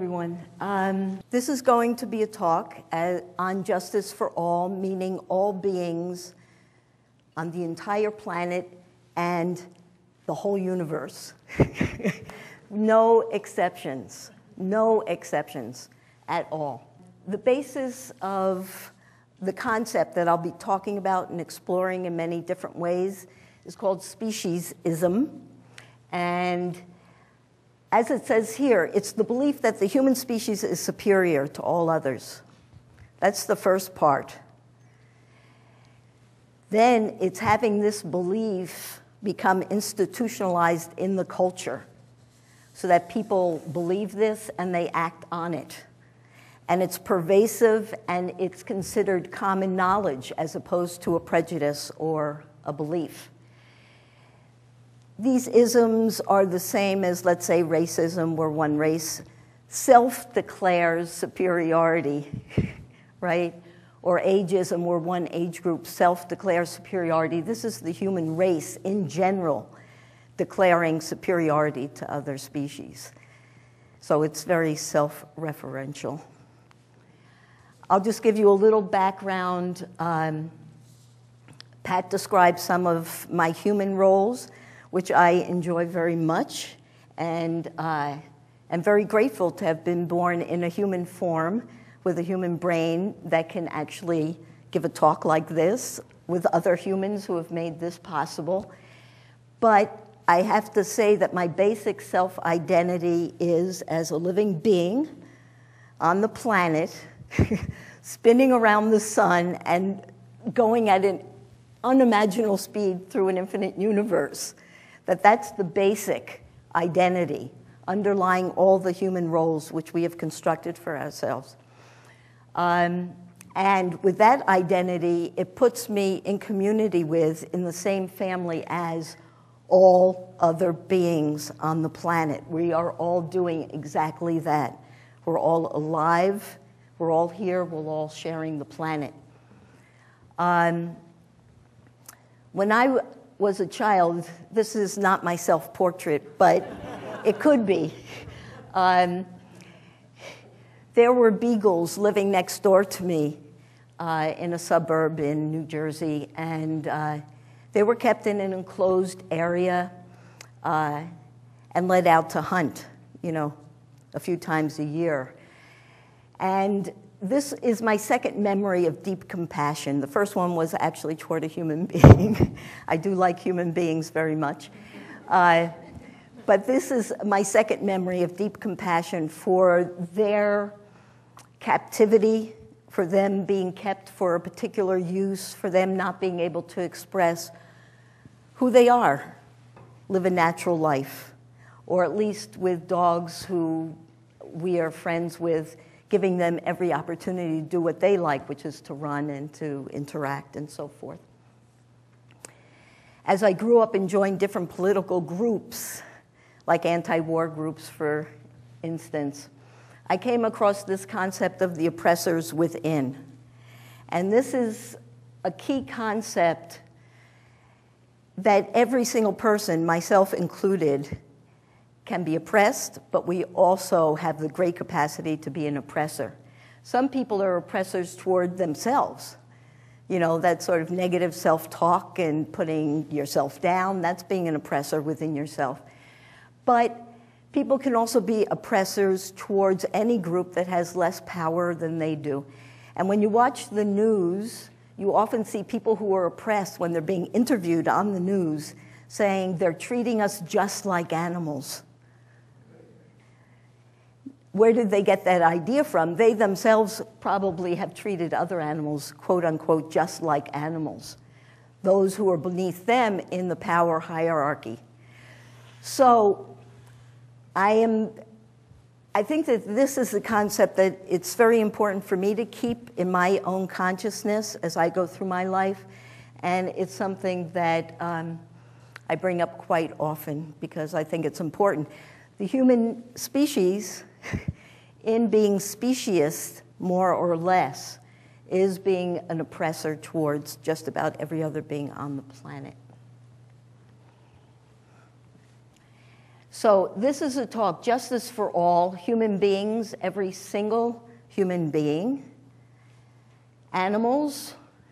everyone. This is going to be a talk on justice for all, meaning all beings on the entire planet and the whole universe. No exceptions at all. The basis of the concept that I'll be talking about and exploring in many different ways is called speciesism. And as it says here, it's the belief that the human species is superior to all others. That's the first part. Then it's having this belief become institutionalized in the culture so that people believe this and they act on it. And it's pervasive and it's considered common knowledge as opposed to a prejudice or a belief. These isms are the same as, let's say, racism, where one race self-declares superiority, right? Or ageism, where one age group self-declares superiority. This is the human race in general declaring superiority to other species. So it's very self-referential. I'll just give you a little background. Pat described some of my human roles, which I enjoy very much, and I'm very grateful to have been born in a human form with a human brain that can actually give a talk like this with other humans who have made this possible. But I have to say that my basic self-identity is as a living being on the planet, spinning around the sun and going at an unimaginable speed through an infinite universe. That's the basic identity underlying all the human roles which we have constructed for ourselves. And with that identity, it puts me in community with, in the same family as all other beings on the planet. We are all doing exactly that. We're all alive, we're all here, we're all sharing the planet. When I was a child, this is not my self-portrait, but it could be. There were beagles living next door to me in a suburb in New Jersey, and they were kept in an enclosed area and let out to hunt, a few times a year. And this is my second memory of deep compassion. The first one was actually toward a human being. I do like human beings very much. But this is my second memory of deep compassion for their captivity, for them being kept for a particular use, for them not being able to express who they are, live a natural life, or at least with dogs who we are friends with, giving them every opportunity to do what they like, which is to run and to interact and so forth. As I grew up and joined different political groups, like anti-war groups, for instance, I came across this concept of the oppressors within. And this is a key concept that every single person, myself included, can be oppressed, but we also have the great capacity to be an oppressor. Some people are oppressors toward themselves. That sort of negative self-talk and putting yourself down, that's being an oppressor within yourself. But people can also be oppressors towards any group that has less power than they do. And when you watch the news, you often see people who are oppressed when they're being interviewed on the news saying they're treating us just like animals. Where did they get that idea from? They themselves probably have treated other animals, quote unquote, just like animals, those who are beneath them in the power hierarchy. So I think that this is the concept that it's very important for me to keep in my own consciousness as I go through my life, and it's something that I bring up quite often because I think it's important. The human species, in being speciesist, more or less, is being an oppressor towards just about every other being on the planet. So this is a talk, Justice for All, Human Beings, every single human being, animals.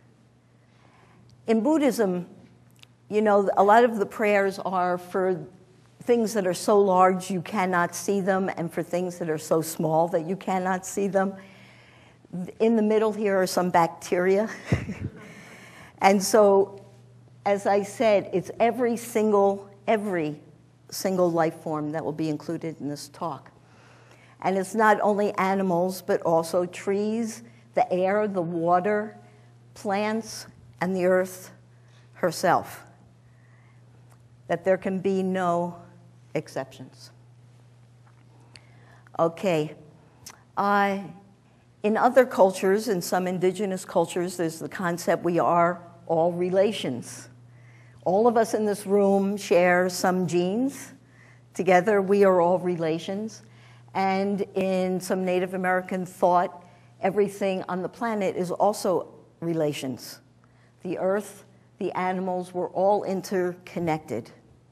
In Buddhism, you know, a lot of the prayers are for things that are so large you cannot see them, and for things that are so small that you cannot see them. In the middle here are some bacteria. And so, as I said, it's every single life form that will be included in this talk. And it's not only animals, but also trees, the air, the water, plants, and the earth herself. That there can be no exceptions. Okay. In other cultures, in some indigenous cultures, there's the concept we are all relations. All of us in this room share some genes. Together, we are all relations. And in some Native American thought, everything on the planet is also relations. The earth, the animals, we're all interconnected.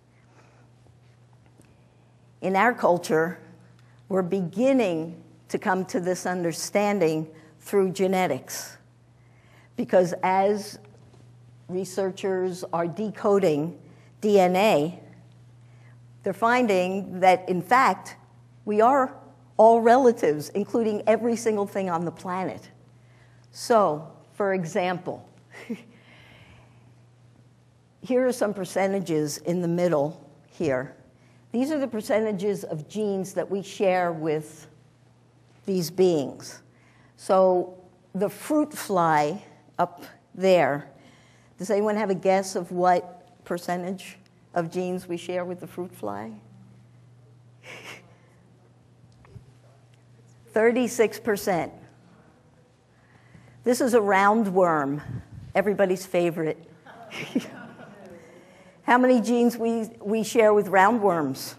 In our culture, we're beginning to come to this understanding through genetics. Because as researchers are decoding DNA, they're finding that, in fact, we are all relatives, including every single thing on the planet. So, for example, here are some percentages in the middle here. These are the percentages of genes that we share with these beings. So the fruit fly up there, does anyone have a guess of what percentage of genes we share with the fruit fly? 36%. This is a roundworm, everybody's favorite. How many genes we share with roundworms?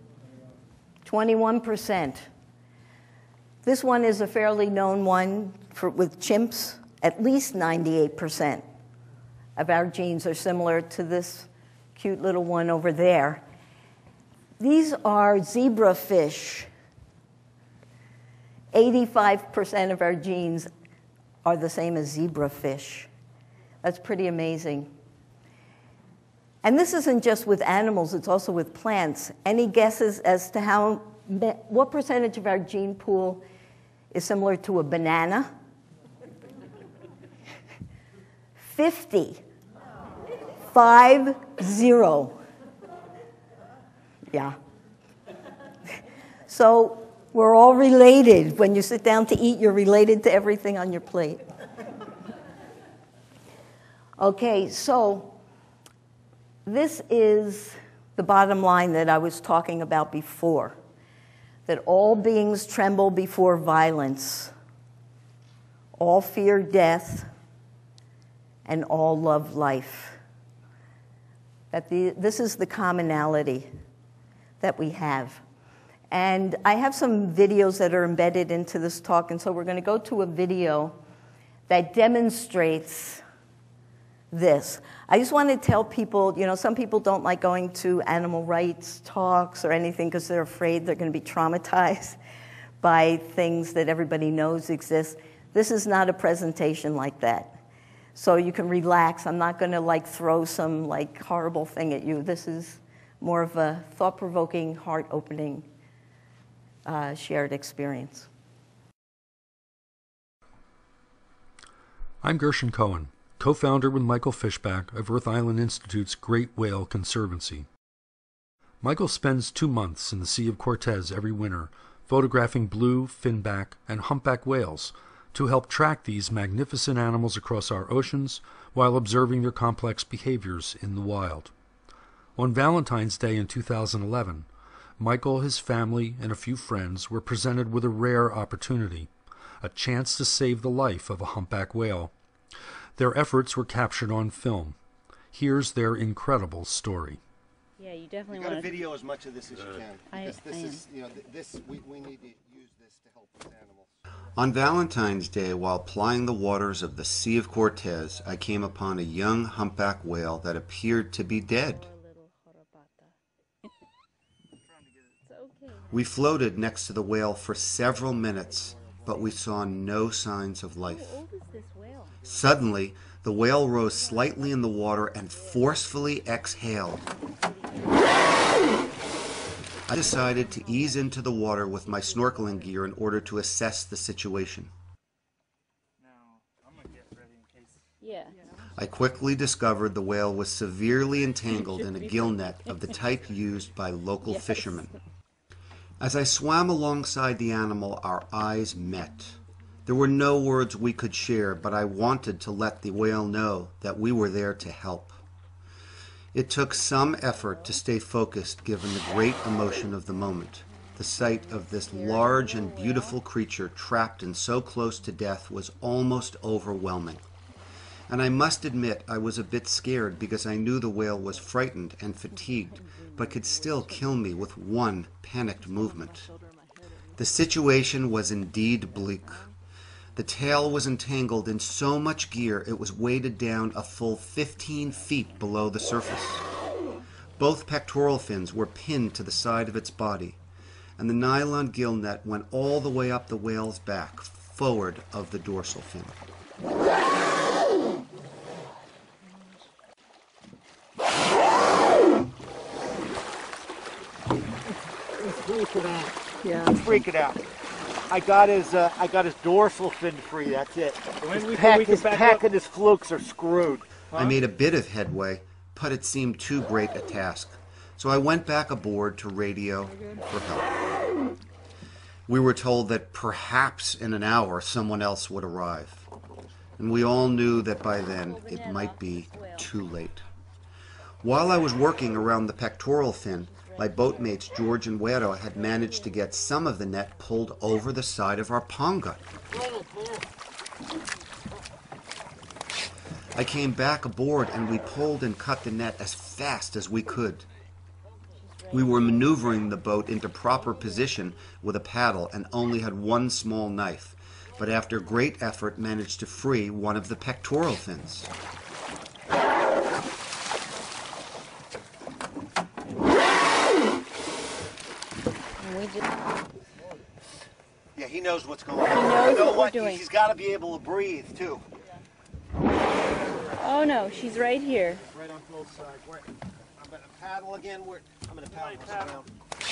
21%. This one is a fairly known one with chimps. At least 98% of our genes are similar to this cute little one over there. These are zebrafish. 85% of our genes are the same as zebrafish. That's pretty amazing. And this isn't just with animals, it's also with plants. Any guesses as to what percentage of our gene pool is similar to a banana? 50. 50. Yeah. So we're all related. When you sit down to eat, you're related to everything on your plate. Okay, so this is the bottom line that I was talking about before, that all beings tremble before violence, all fear death, and all love life. That this is the commonality that we have. And I have some videos that are embedded into this talk, and so we're going to go to a video that demonstrates this. I just want to tell people, you know, some people don't like going to animal rights talks or anything because they're afraid they're going to be traumatized by things that everybody knows exist. This is not a presentation like that. So you can relax. I'm not going to like throw some like horrible thing at you. This is more of a thought-provoking, heart-opening shared experience. I'm Gershon Cohen, co-founder with Michael Fishback of Earth Island Institute's Great Whale Conservancy. Michael spends 2 months in the Sea of Cortez every winter, photographing blue, finback, and humpback whales to help track these magnificent animals across our oceans while observing their complex behaviors in the wild. On Valentine's Day in 2011, Michael, his family, and a few friends were presented with a rare opportunity, a chance to save the life of a humpback whale. Their efforts were captured on film. Here's their incredible story. Yeah, you definitely want to video as much of this as you can. I Is, you know, we need to use this to help with animals. On Valentine's Day, while plying the waters of the Sea of Cortez, I came upon a young humpback whale that appeared to be dead. We floated next to the whale for several minutes, but we saw no signs of life. How old is this whale? Suddenly, the whale rose slightly in the water and forcefully exhaled. I decided to ease into the water with my snorkeling gear in order to assess the situation. Yeah. I quickly discovered the whale was severely entangled in a gill net of the type used by local fishermen. As I swam alongside the animal, our eyes met. There were no words we could share, but I wanted to let the whale know that we were there to help. It took some effort to stay focused given the great emotion of the moment. The sight of this large and beautiful creature trapped and so close to death was almost overwhelming. And I must admit I was a bit scared because I knew the whale was frightened and fatigued, but could still kill me with one panicked movement. The situation was indeed bleak. The tail was entangled in so much gear it was weighted down a full 15 feet below the surface. Both pectoral fins were pinned to the side of its body, and the nylon gill net went all the way up the whale's back, forward of the dorsal fin. He's freaking out. I got his dorsal fin free. That's it. His pack and his flukes are screwed. I made a bit of headway, but it seemed too great a task, so I went back aboard to radio for help. We were told that perhaps in an hour someone else would arrive, and we all knew that by then it might be too late. While I was working around the pectoral fin, my boatmates George and Guero had managed to get some of the net pulled over the side of our panga. I came back aboard and we pulled and cut the net as fast as we could. We were maneuvering the boat into proper position with a paddle and only had one small knife, but after great effort managed to free one of the pectoral fins. Yeah, he knows what's going on. He knows what we're doing. He's got to be able to breathe too. Oh no, she's right here. Right on both sides. I'm going to paddle again. I'm going to paddle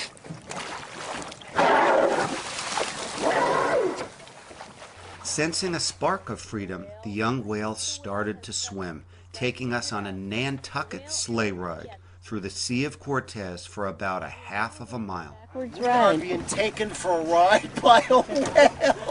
around. Sensing a spark of freedom, the young whale started to swim, taking us on a Nantucket sleigh ride through the Sea of Cortez for about a half of a mile. Backwards We're ride. being taken for a ride by a whale.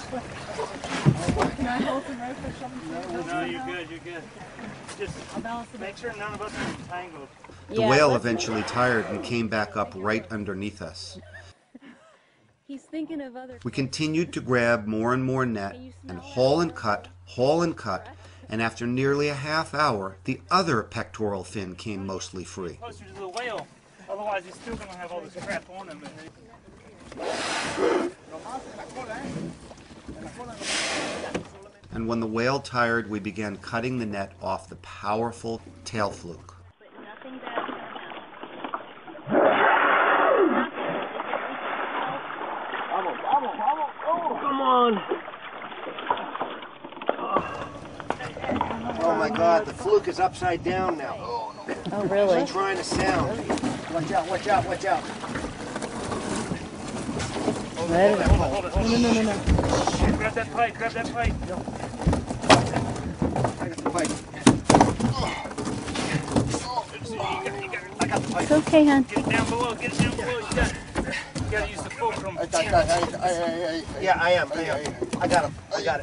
No, you're good. Just make sure none of us are entangled. The whale eventually tired and came back up right underneath us. He's thinking of other. We continued to grab more and more net and haul and cut, and after nearly a half hour, the other pectoral fin came mostly free. Closer to the whale. Otherwise, he's still going to have all this crap on him. And when the whale tired, we began cutting the net off the powerful tail fluke. Come on. Oh my God, the fluke is upside down now. Oh really? He's trying to sound. Watch out. Hold it. No. Grab that pipe. I got the pipe. I got the pipe. It's okay, hon. Get it down below. You got to use the fulcrum. Yeah, I am. I got him. I got it.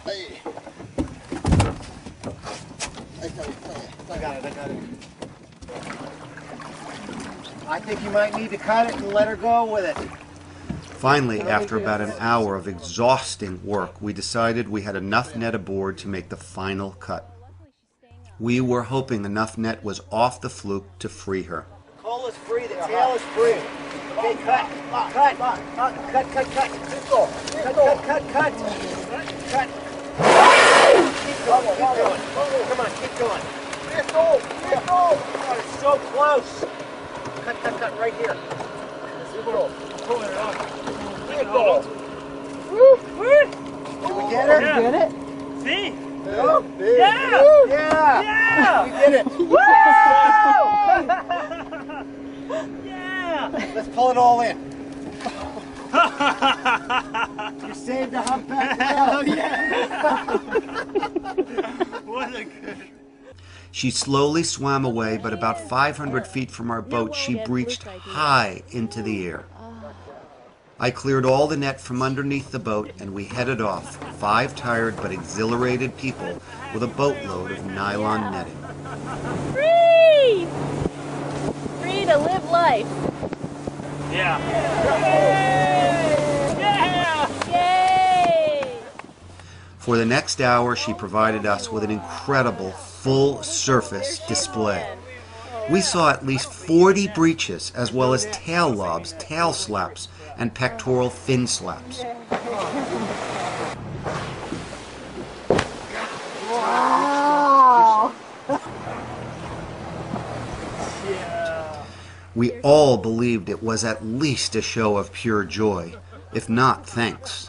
I think you might need to cut it and let her go with it. Finally, after about an hour of exhausting work, we decided we had enough net aboard to make the final cut. We were hoping enough net was off the fluke to free her. Coal is free, the tail is free. Okay, cut. Cut. Keep going. Cut. Keep going. Come on, keep going. Oh, it's so close. Cut right here. Keep going. pulling it off. Good ball. Woo! Woo! Did we get her? Yeah. Get it? See? Oh, Yeah! yeah! Yeah! We did it! Woo! Yeah! Let's pull it all in. You saved the humpback whale. Oh, yeah! What a good... She slowly swam away, but about 500 feet from our boat, she breached high into the air. I cleared all the net from underneath the boat, and we headed off, 5 tired but exhilarated people with a boatload of nylon netting. Free! Free to live life. Yeah. Yeah! Yay! For the next hour, she provided us with an incredible full-surface display. We saw at least 40 breaches, as well as tail lobs, tail slaps, and pectoral fin slaps. Wow. We all believed it was at least a show of pure joy, if not thanks.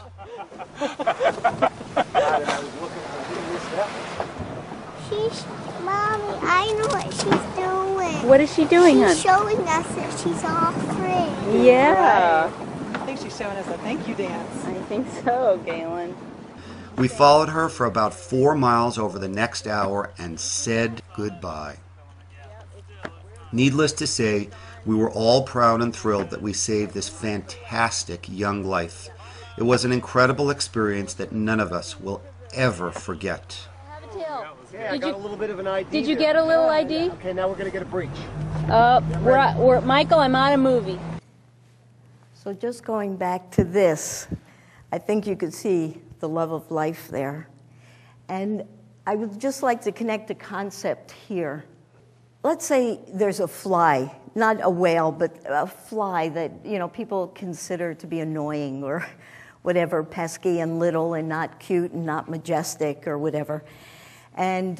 Mommy, I know what she's doing. What is she doing, She's hon? showing us that she's all free. Yeah. I think she's showing us a thank you dance. I think so, Galen. We followed her for about 4 miles over the next hour and said goodbye. Needless to say, we were all proud and thrilled that we saved this fantastic young life. It was an incredible experience that none of us will ever forget. Okay, I got a little bit of an ID. Did you there. get a little ID? Okay, now we're going to get a breach. We're Michael, I'm on a movie. So just going back to this, I think you could see the love of life there. And I would just like to connect a concept here. Let's say there's a fly, not a whale, but a fly that, you know, people consider to be annoying or whatever, pesky and little and not cute and not majestic or whatever. And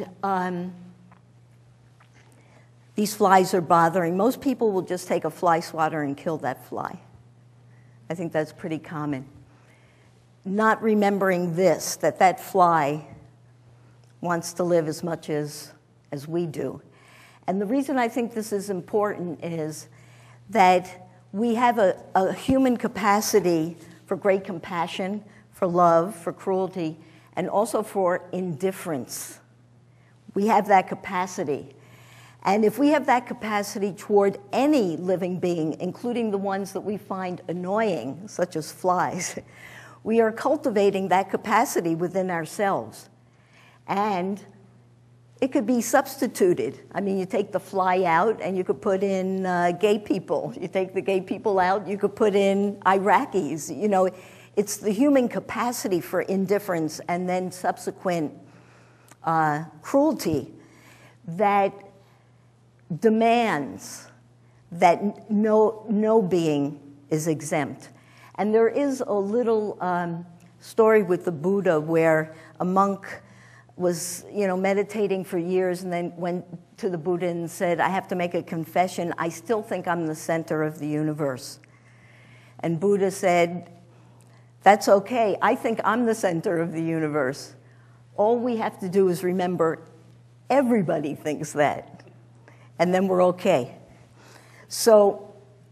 these flies are bothering. Most people will just take a fly swatter and kill that fly. I think that's pretty common. Not remembering this, that fly wants to live as much as we do. And the reason I think this is important is that we have a human capacity for great compassion, for love, for cruelty, and also for indifference. We have that capacity. And if we have that capacity toward any living being, including the ones that we find annoying, such as flies, we are cultivating that capacity within ourselves. And it could be substituted. I mean, you take the fly out and you could put in gay people. You take the gay people out, you could put in Iraqis. You know, it's the human capacity for indifference and then subsequent cruelty that demands that no being is exempt. And there is a little story with the Buddha where a monk was, you know, meditating for years and then went to the Buddha and said, I have to make a confession. I still think I'm the center of the universe. And Buddha said, that's okay. I think I'm the center of the universe. All we have to do is remember everybody thinks that. And then we're okay. So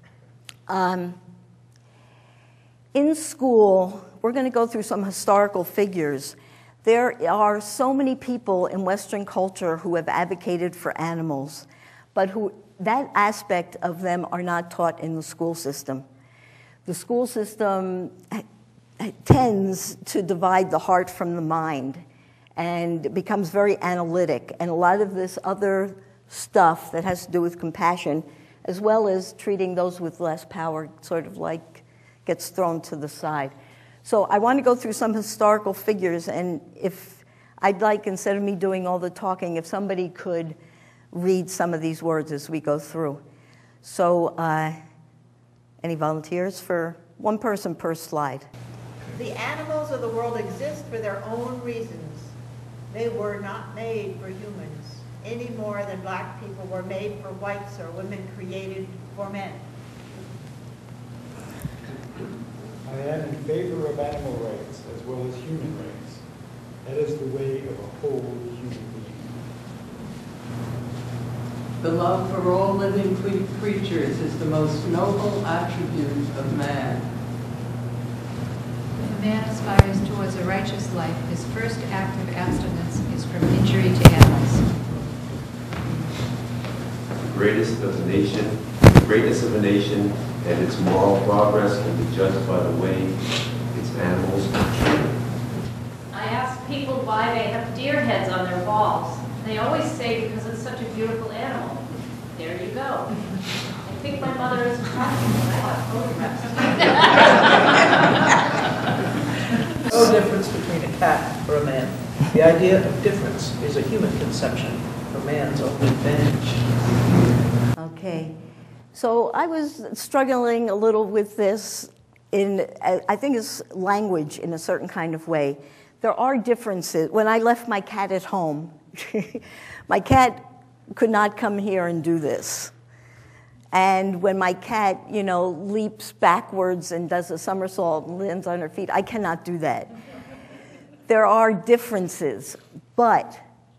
in school, we're going to go through some historical figures. There are so many people in Western culture who have advocated for animals, but that aspect of them are not taught in the school system. The school system tends to divide the heart from the mind and becomes very analytic. And a lot of this other stuff that has to do with compassion, as well as treating those with less power, sort of like gets thrown to the side. So I want to go through some historical figures, and if I'd like, instead of me doing all the talking, if somebody could read some of these words as we go through. So any volunteers for one person per slide? The animals of the world exist for their own reasons. They were not made for humans any more than black people were made for whites or women created for men. I am in favor of animal rights as well as human rights. That is the way of a whole human being. The love for all living creatures is the most noble attribute of man. If a man aspires towards a righteous life, his first act of abstinence is from injury to animals. The greatness of a nation and its moral progress can be judged by the way its animals are treated. I ask people why they have deer heads on their walls. They always say because it's such a beautiful animal. There you go. I think my mother is practical. I have photographs. No difference between a cat or a man. The idea of difference is a human conception for man's own advantage. Okay. So I was struggling a little with this in, I think it's language in a certain kind of way. There are differences. When I left my cat at home, my cat could not come here and do this. And when my cat, you know, leaps backwards and does a somersault and lands on her feet, I cannot do that. There are differences, but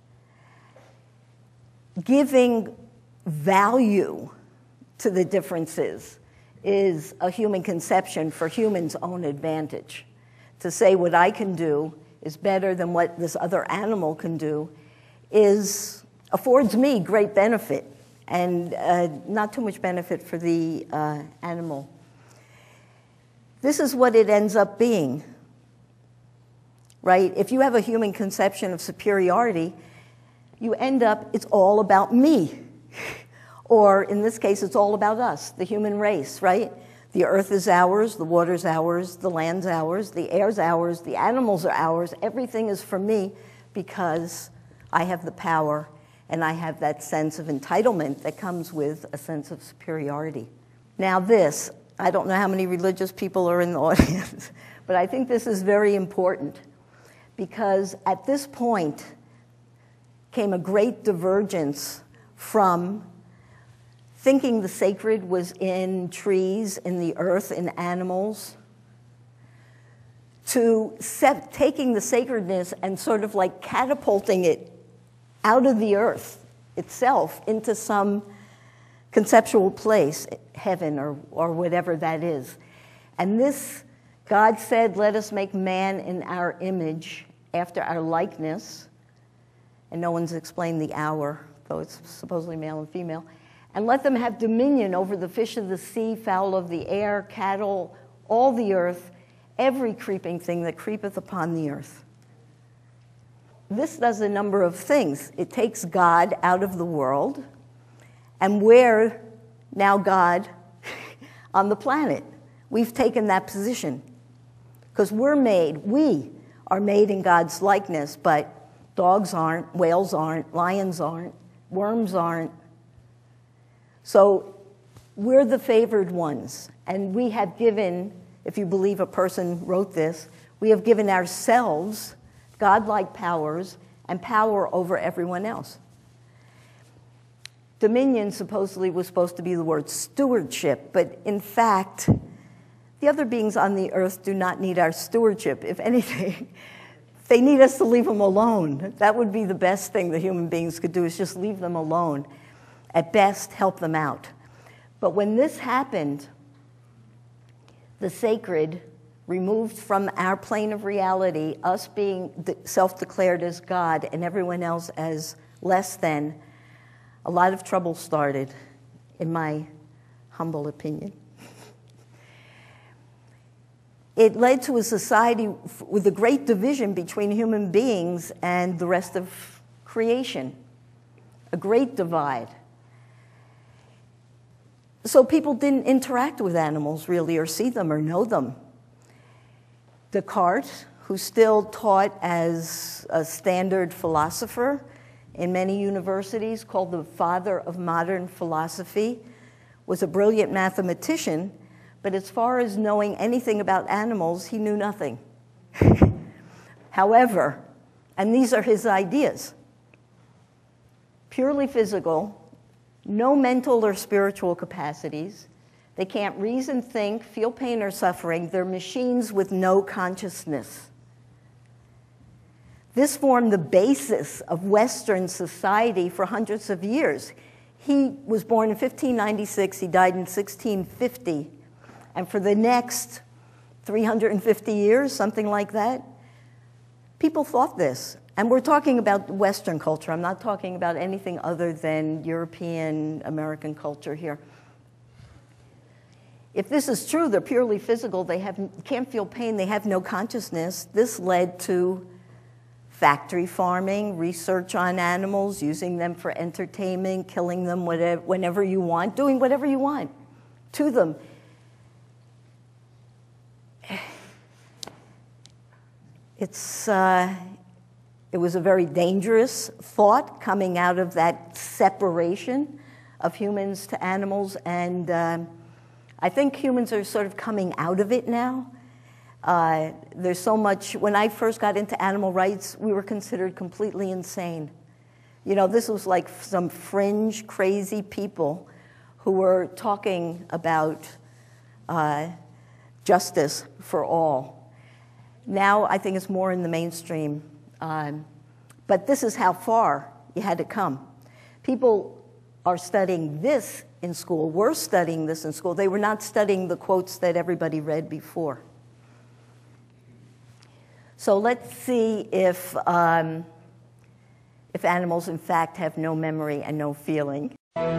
giving value to the differences is a human conception for humans' own advantage. To say what I can do is better than what this other animal can do affords me great benefit and not too much benefit for the animal. This is what it ends up being, right? If you have a human conception of superiority, you end up, it's all about me. Or in this case, it's all about us, the human race, right? The earth is ours, the water's ours, the land's ours, the air's ours, the animals are ours. Everything is for me because I have the power and I have that sense of entitlement that comes with a sense of superiority. Now this, I don't know how many religious people are in the audience, but I think this is very important because at this point came a great divergence from thinking the sacred was in trees, in the earth, in animals, to taking the sacredness and sort of like catapulting it out of the earth itself into some conceptual place, heaven or whatever that is. And this, God said, let us make man in our image, after our likeness, and no one's explained the hour, though it's supposedly male and female, and let them have dominion over the fish of the sea, fowl of the air, cattle, all the earth, every creeping thing that creepeth upon the earth. This does a number of things. It takes God out of the world, and we're now God on the planet. We've taken that position because we are made in God's likeness, but dogs aren't, whales aren't, lions aren't, worms aren't. So we're the favored ones, and we have given, if you believe a person wrote this, we have given ourselves godlike powers and power over everyone else. Dominion supposedly was supposed to be the word stewardship, but in fact, the other beings on the earth do not need our stewardship. If anything, they need us to leave them alone. That would be the best thing the human beings could do, is just leave them alone. At best, help them out. But when this happened, the sacred removed from our plane of reality, us being self-declared as God and everyone else as less than, a lot of trouble started, in my humble opinion. It led to a society with a great division between human beings and the rest of creation, a great divide. So people didn't interact with animals really, or see them or know them. Descartes, who's still taught as a standard philosopher in many universities, called the father of modern philosophy, was a brilliant mathematician, but as far as knowing anything about animals, he knew nothing. However, and these are his ideas, purely physical, no mental or spiritual capacities, They can't reason, think, feel pain or suffering. They're machines with no consciousness. This formed the basis of Western society for hundreds of years. He was born in 1596, he died in 1650, and for the next 350 years, something like that, people thought this. And we're talking about Western culture. I'm not talking about anything other than European, American culture here. If this is true, they're purely physical, they can't feel pain, they have no consciousness. This led to factory farming, research on animals, using them for entertainment, killing them whenever you want, doing whatever you want to them. It was a very dangerous thought coming out of that separation of humans to animals, and I think humans are sort of coming out of it now. There's so much. When I first got into animal rights, we were considered completely insane. You know, this was like some fringe, crazy people who were talking about justice for all. Now I think it's more in the mainstream. But this is how far you had to come. People are studying this in school, were studying this in school. They were not studying the quotes that everybody read before. So let's see if animals, in fact, have no memory and no feeling.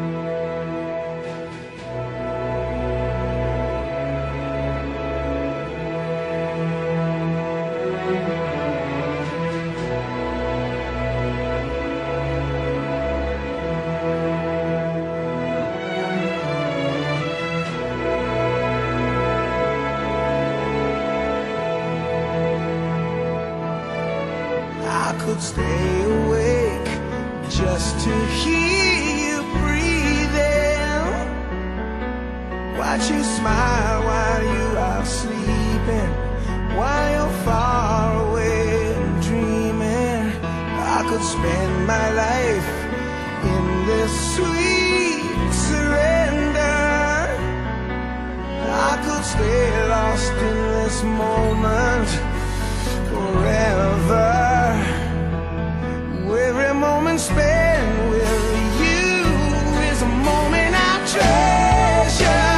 Stay awake just to hear you breathing. Watch you smile while you are sleeping, while you're far away and dreaming. I could spend my life in this sweet surrender. I could stay lost in this moment forever. Every moment spent with you is a moment I treasure.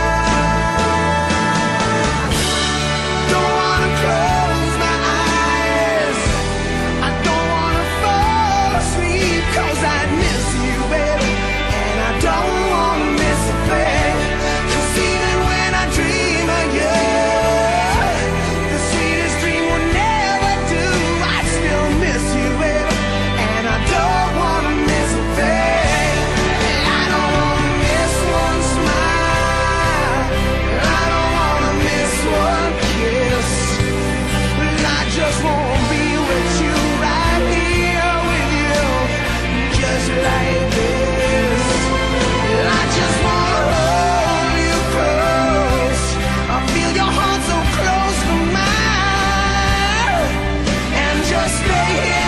Don't wanna close my eyes, I don't wanna fall asleep, 'cause I miss you, baby, and I don't wanna miss a thing. 'Cause even when I dream of you, the sweetest dream will never do. I still miss you, baby. I don't wanna miss a thing. I don't wanna miss one smile. I don't wanna miss one kiss. I just wanna be with you, right here with you, just like this. I just wanna hold you close. I feel your heart so close to mine, and just stay here.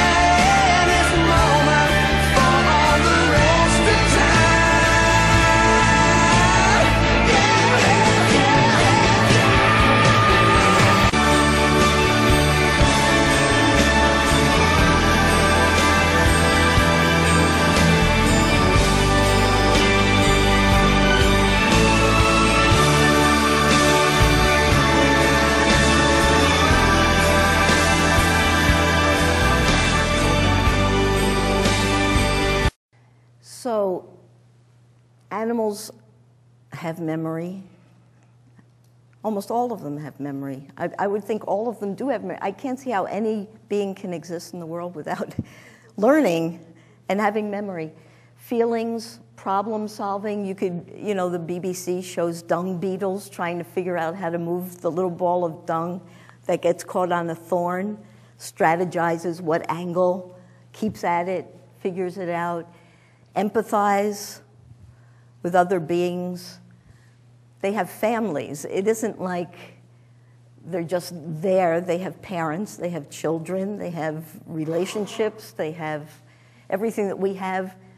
So, animals have memory. Almost all of them have memory. I would think all of them do have memory. I can't see how any being can exist in the world without learning and having memory. Feelings, problem solving. You could, you know, the BBC shows dung beetles trying to figure out how to move the little ball of dung that gets caught on a thorn, strategizes what angle, keeps at it, figures it out. Empathize with other beings. They have families. It isn't like they're just there. They have parents, they have children, they have relationships, they have everything that we have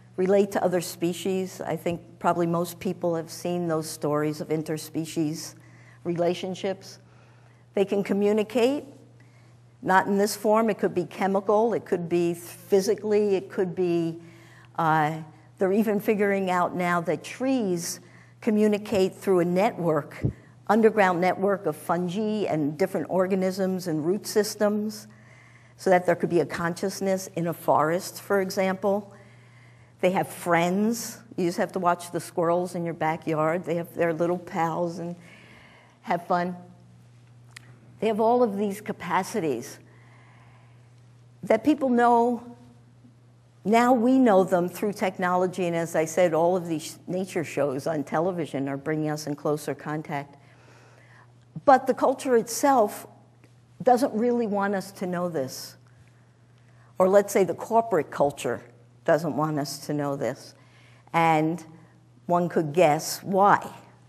relate to other species. I think probably most people have seen those stories of interspecies relationships. They can communicate, not in this form. It could be chemical, it could be physically, it could be, they're even figuring out now that trees communicate through a network, underground network of fungi and different organisms and root systems, so that there could be a consciousness in a forest, for example. They have friends. You just have to watch the squirrels in your backyard. They have their little pals and have fun. They have all of these capacities that people know. Now we know them through technology, and as I said, all of these nature shows on television are bringing us in closer contact. But the culture itself doesn't really want us to know this. Or let's say the corporate culture doesn't want us to know this. And one could guess why.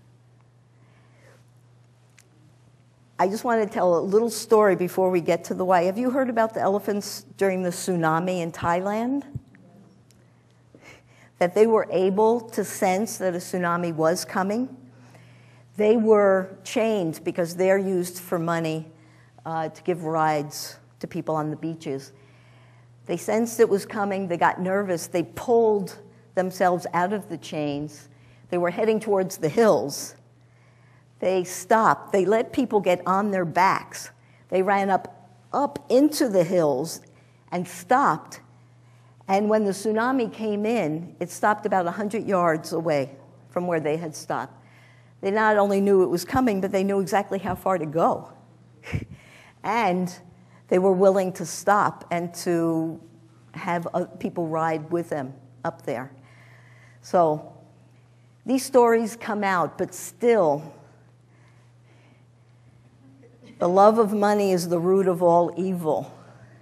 I just want to tell a little story before we get to the why. Have you heard about the elephants during the tsunami in Thailand? That they were able to sense that a tsunami was coming. They were chained because they're used for money to give rides to people on the beaches. They sensed it was coming. They got nervous. They pulled themselves out of the chains. They were heading towards the hills. They stopped. They let people get on their backs. They ran up into the hills and stopped. And when the tsunami came in, it stopped about 100 yards away from where they had stopped. They not only knew it was coming, but they knew exactly how far to go. And they were willing to stop and to have people ride with them up there. So these stories come out, but still, the love of money is the root of all evil.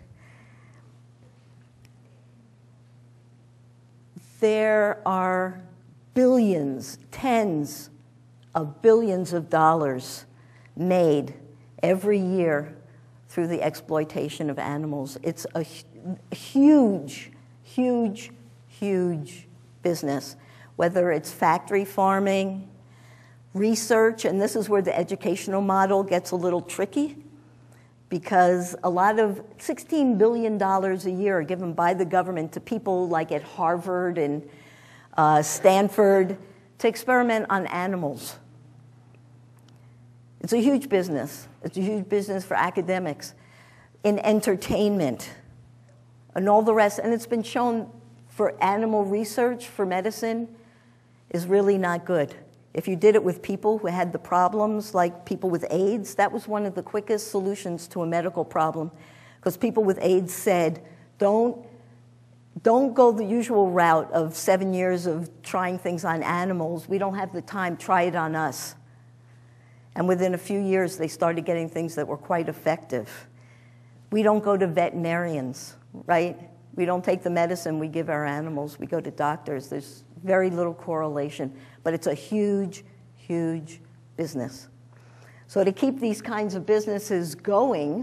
There are billions, tens of billions of dollars made every year through the exploitation of animals. It's a huge, huge, huge business, whether it's factory farming, research, and this is where the educational model gets a little tricky, because a lot of $16 billion a year are given by the government to people like at Harvard and Stanford to experiment on animals. It's a huge business. It's a huge business for academics, in entertainment, and all the rest. And it's been shown for animal research, for medicine, is really not good. If you did it with people who had the problems, like people with AIDS, that was one of the quickest solutions to a medical problem, because people with AIDS said, don't go the usual route of 7 years of trying things on animals. We don't have the time. Try it on us. And within a few years, they started getting things that were quite effective. We don't go to veterinarians, right? We don't take the medicine we give our animals. We go to doctors. There's very little correlation. But it's a huge, huge business. So to keep these kinds of businesses going,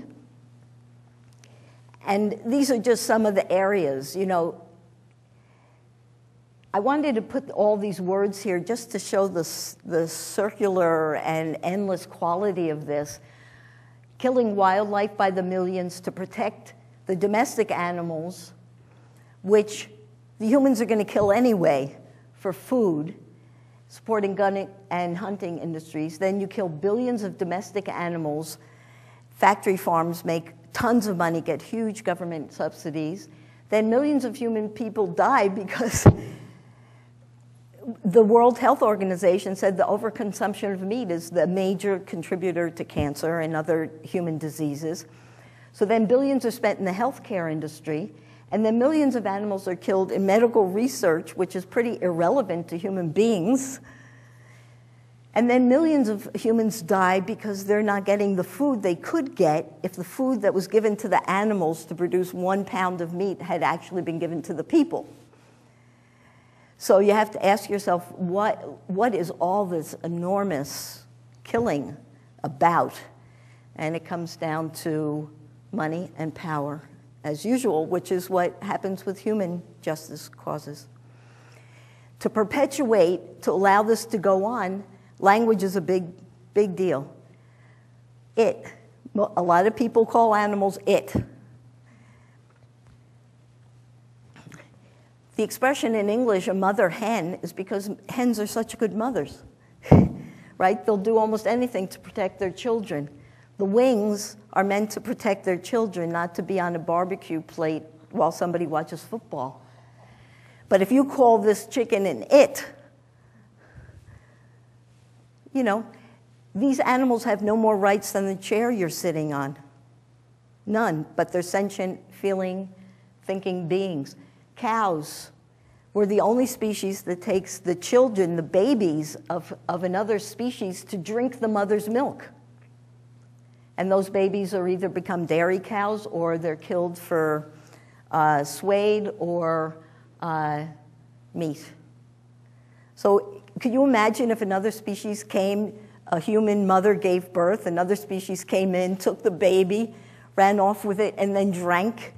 and these are just some of the areas, you know, I wanted to put all these words here just to show the circular and endless quality of this. Killing wildlife by the millions to protect the domestic animals, which the humans are going to kill anyway for food, supporting gun and hunting industries. Then you kill billions of domestic animals. Factory farms make tons of money, get huge government subsidies. Then millions of human people die because the World Health Organization said the overconsumption of meat is the major contributor to cancer and other human diseases. So then billions are spent in the healthcare industry, and then millions of animals are killed in medical research, which is pretty irrelevant to human beings. And then millions of humans die because they're not getting the food they could get if the food that was given to the animals to produce 1 pound of meat had actually been given to the people. So you have to ask yourself, what is all this enormous killing about? And it comes down to money and power, as usual, which is what happens with human justice causes. To perpetuate, to allow this to go on, language is a big deal. It. A lot of people call animals it. The expression in English, a mother hen, is because hens are such good mothers, right? They'll do almost anything to protect their children. The wings are meant to protect their children, not to be on a barbecue plate while somebody watches football. But if you call this chicken an it, you know, these animals have no more rights than the chair you're sitting on. None, but they're sentient, feeling, thinking beings. Cows were the only species that takes the children, the babies of another species, to drink the mother's milk. And those babies are either become dairy cows or they're killed for suede or meat. So could you imagine if another species came, a human mother gave birth, another species came in, took the baby, ran off with it, and then drank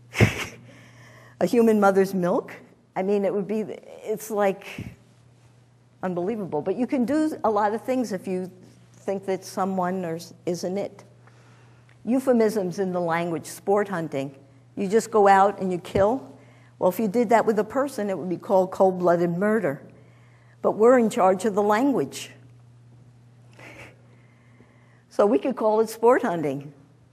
a human mother's milk? I mean, it's like unbelievable. But you can do a lot of things if you think that someone isn't it. Euphemisms in the language, sport hunting. You just go out and you kill. Well, if you did that with a person, it would be called cold-blooded murder. But we're in charge of the language. So we could call it sport hunting.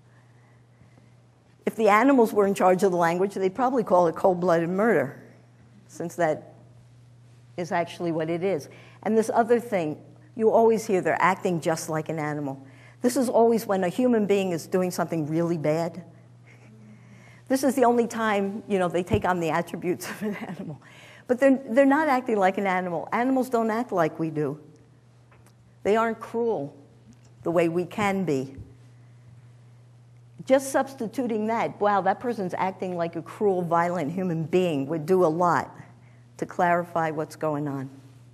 If the animals were in charge of the language, they'd probably call it cold-blooded murder, since that is actually what it is. And this other thing, you always hear they're acting just like an animal. This is always when a human being is doing something really bad. This is the only time, you know, they take on the attributes of an animal. But they're not acting like an animal. Animals don't act like we do. They aren't cruel the way we can be. Just substituting that, wow, that person's acting like a cruel, violent human being, would do a lot to clarify what's going on.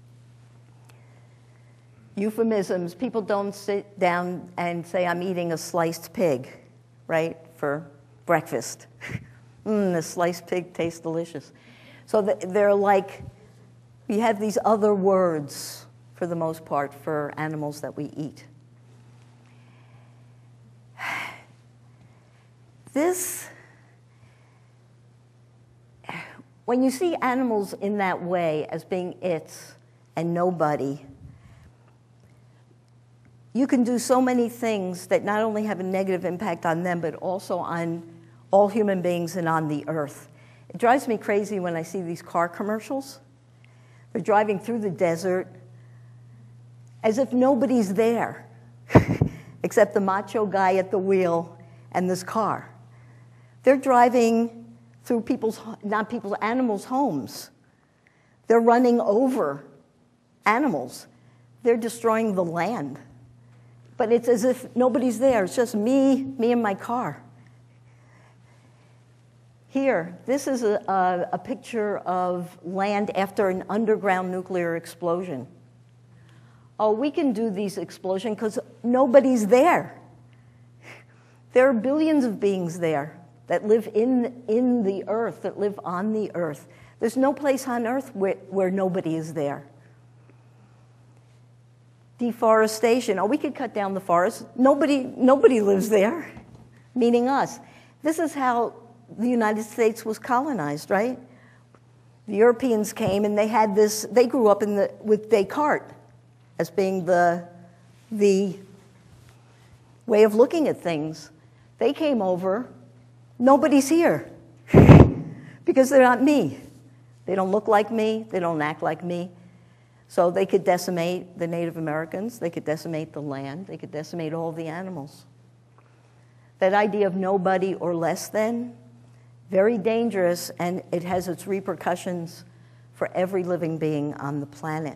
Euphemisms, people don't sit down and say, I'm eating a sliced pig, right, for breakfast. The sliced pig tastes delicious. So they're like, we have these other words, for the most part, for animals that we eat. When you see animals in that way as being its and nobody, you can do so many things that not only have a negative impact on them, but also on all human beings and on the earth. It drives me crazy when I see these car commercials. They're driving through the desert as if nobody's there, except the macho guy at the wheel and this car. They're driving through animals' homes. They're running over animals. They're destroying the land. But it's as if nobody's there. It's just me and my car. Here, this is a picture of land after an underground nuclear explosion. Oh, we can do these explosions because nobody's there. There are billions of beings there that live in the earth, that live on the earth. There's no place on earth where nobody is there. Deforestation. Oh, we could cut down the forest. Nobody lives there, meaning us. This is how the United States was colonized, right? The Europeans came and they had this, they grew up with Descartes as being the way of looking at things. They came over, nobody's here because they're not me. They don't look like me, they don't act like me. So they could decimate the Native Americans, they could decimate the land, they could decimate all the animals. That idea of nobody or less than, very dangerous, and it has its repercussions for every living being on the planet.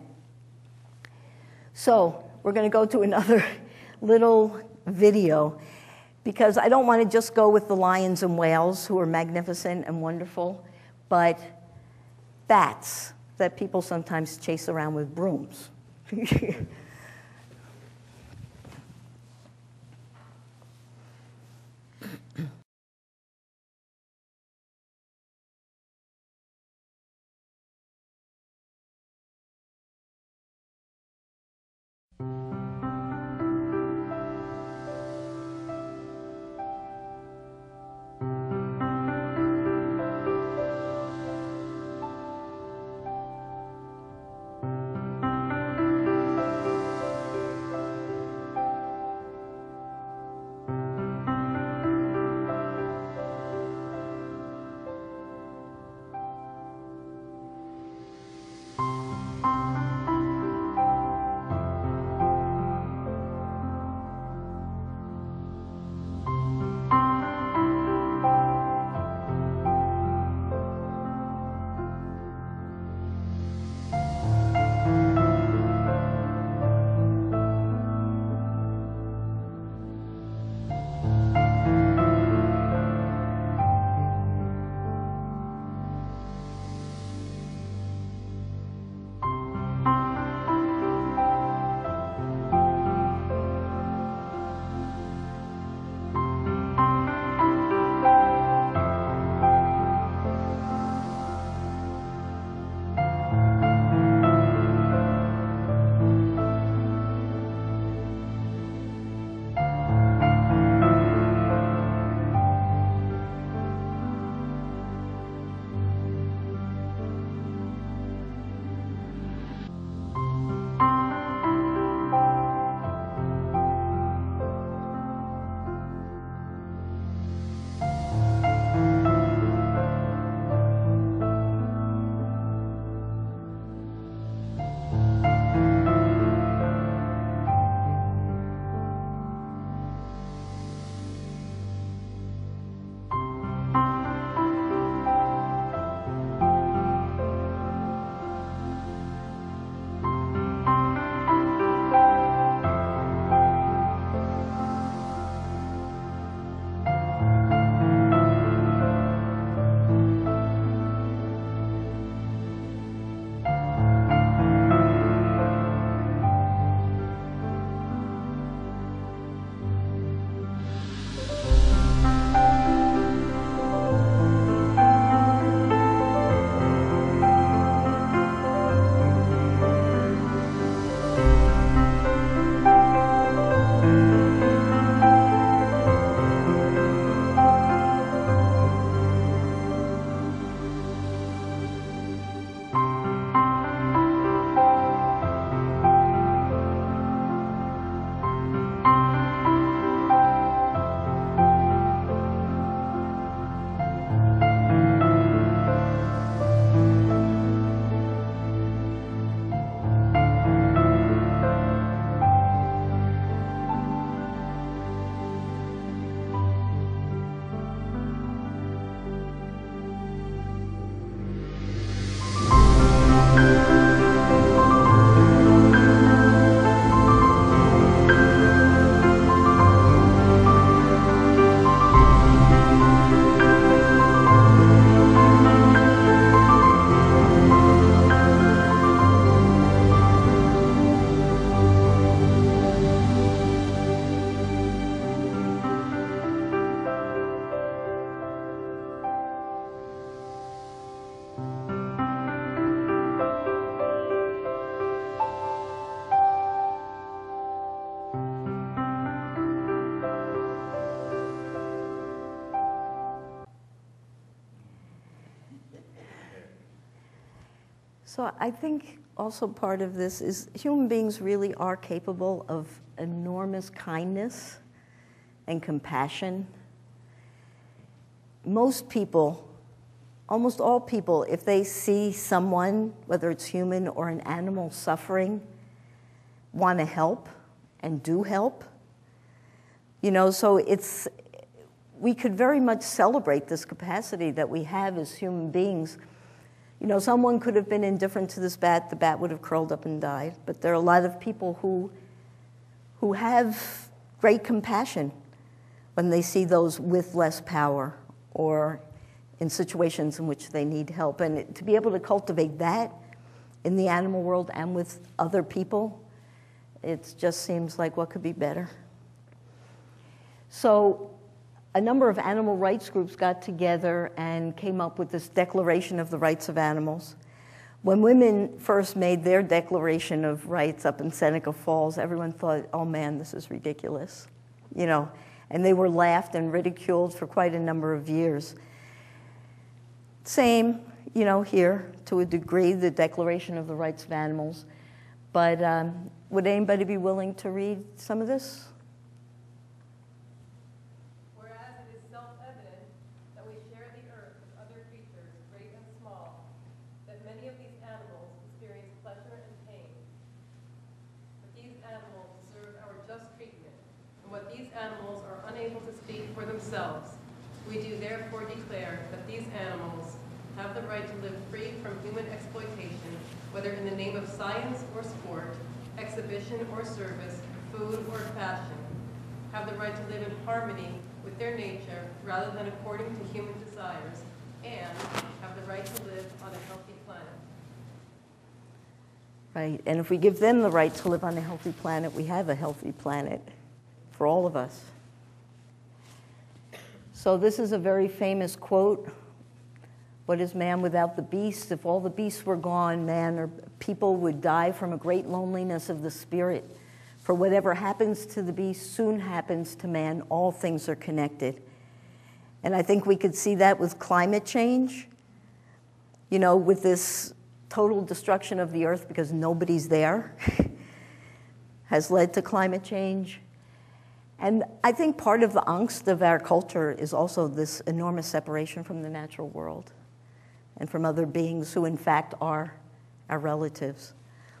So we're going to go to another little video because I don't want to just go with the lions and whales, who are magnificent and wonderful, but bats that people sometimes chase around with brooms. So I think also part of this is human beings really are capable of enormous kindness and compassion. Most people, almost all people, if they see someone, whether it's human or an animal, suffering, want to help and do help. You know, so we could very much celebrate this capacity that we have as human beings. You know, someone could have been indifferent to this bat, the bat would have curled up and died. But there are a lot of people who have great compassion when they see those with less power or in situations in which they need help. And to be able to cultivate that in the animal world and with other people, it just seems like what could be better. So a number of animal rights groups got together and came up with this Declaration of the Rights of Animals. When women first made their Declaration of Rights up in Seneca Falls, everyone thought, oh man, this is ridiculous, you know, and they were laughed and ridiculed for quite a number of years. Same, you know, here, to a degree, the Declaration of the Rights of Animals. But would anybody be willing to read some of this? We do therefore declare that these animals have the right to live free from human exploitation, whether in the name of science or sport, exhibition or service, food or fashion, have the right to live in harmony with their nature rather than according to human desires, and have the right to live on a healthy planet. Right, and if we give them the right to live on a healthy planet, we have a healthy planet for all of us. So this is a very famous quote. What is man without the beast? If all the beasts were gone, man or people would die from a great loneliness of the spirit. For whatever happens to the beast soon happens to man. All things are connected. And I think we could see that with climate change. You know, with this total destruction of the earth because nobody's there has led to climate change. And I think part of the angst of our culture is also this enormous separation from the natural world and from other beings who, in fact, are our relatives.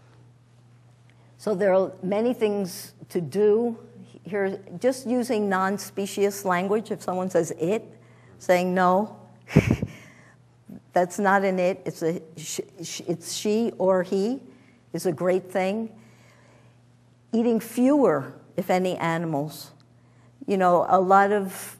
So there are many things to do. Here, just using non-specious language, if someone says it, saying no, that's not an it, it's she or he, is a great thing. Eating fewer, if any, animals. You know, a lot of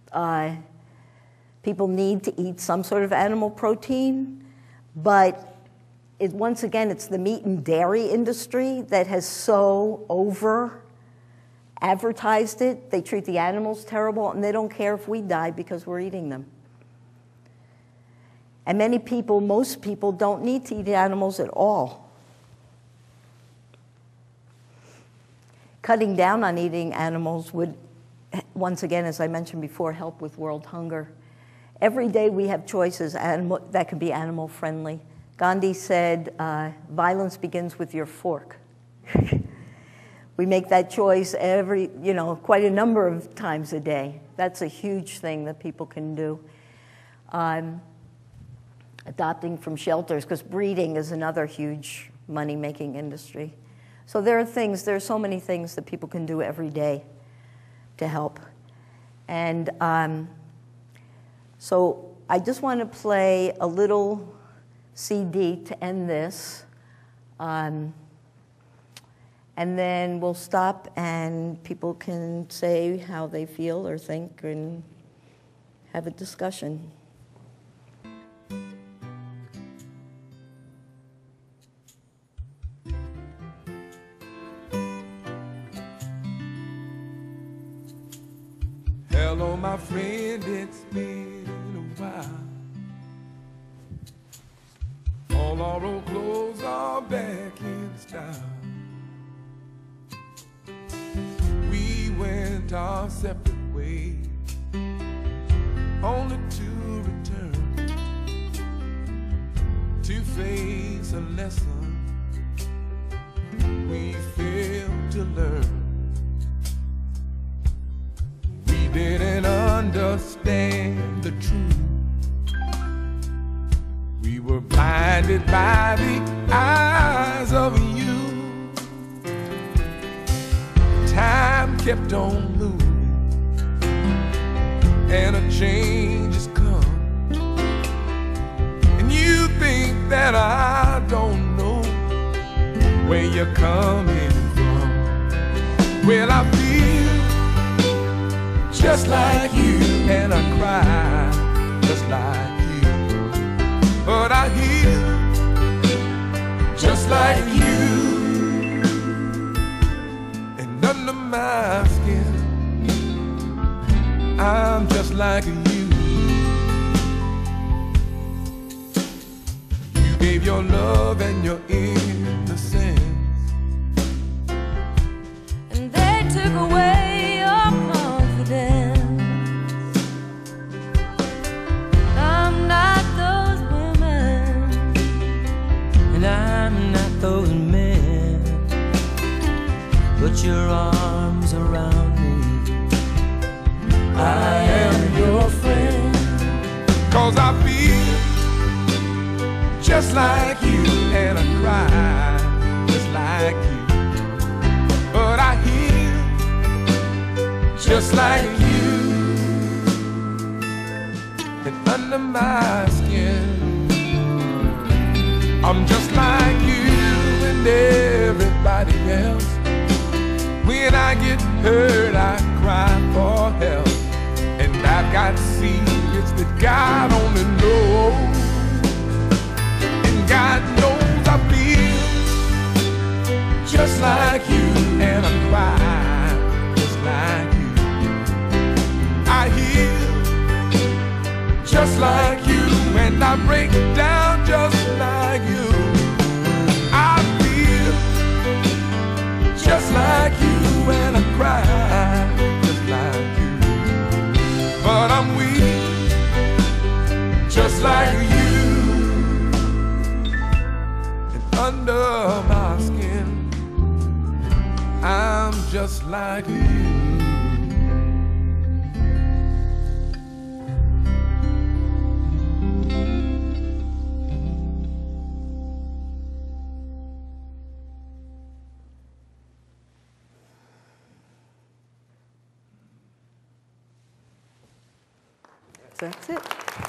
people need to eat some sort of animal protein, but once again, it's the meat and dairy industry that has so over-advertised it. They treat the animals terrible, and they don't care if we die because we're eating them. And many people, most people, don't need to eat animals at all. Cutting down on eating animals would, once again, as I mentioned before, help with world hunger. Every day we have choices that can be animal friendly. Gandhi said, violence begins with your fork. We make that choice quite a number of times a day. That's a huge thing that people can do. Adopting from shelters, because breeding is another huge money-making industry. So there's so many things that people can do every day to help. And so I just want to play a little CD to end this. And then we'll stop and people can say how they feel or think and have a discussion. Hello, my friend, it's been a while. All our old clothes are back in style. We went our separate ways, only to return to face it's a lesson we fail to learn. We didn't understand the truth. We were blinded by the eyes of you. Time kept on moving, and a change has come. And you think that I don't know where you're coming from. Well, I feel just like you, and I cry just like you. But I hear just like you, and under my skin I'm just like you. You gave your love and your innocence, and they took away your confidence. I'm not those women, and I'm not those men, but your arms around me, I am your friend. 'Cause I feel just like you, and I cry just like you. But I hear just like you, and under my skin I'm just like you and everybody else. When I get hurt, I cry for help, and I've got secrets that God only knows. And God knows I feel just like you, and I cry just like you. I hear just like you, and I break down just like you. I feel just like you, and I cry just like you. But I'm weak just like you, and under my skin I'm just like you. That's it.